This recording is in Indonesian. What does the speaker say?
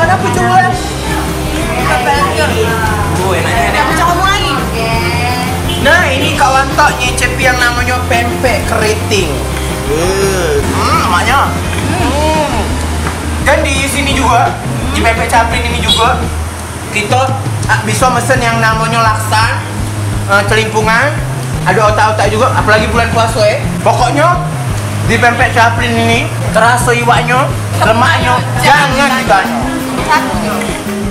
Mana aku coba? Enaknya. Aku cakap ngomong lagi. Nah, ini kawan tak nyecep yang namanya pempek keriting. Namanya. Dan di sini juga, di pempek Caplin ini juga, kita bisa mesen yang namanya laksan, celimpungan, ada otak-otak juga, apalagi bulan puasa ya. Pokoknya di pempek Caplin ini terasa iwaknya, lemaknya, jangan ditanya. Satu.